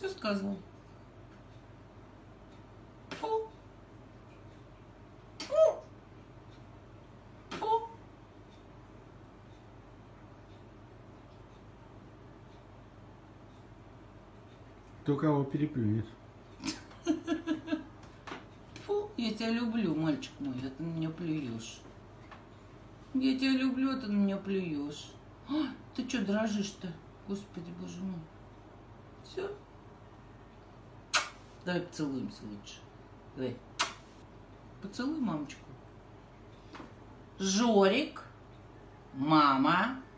Все сказал. Фу. Фу. Фу. Кто кого переплюнет. Фу, я тебя люблю, мальчик мой, а ты на меня плюешь. Я тебя люблю, а ты на меня плюешь. А, ты что дрожишь-то? Господи, боже мой. Все. Давай поцелуемся лучше. Давай. Поцелуй мамочку. Жорик, мама.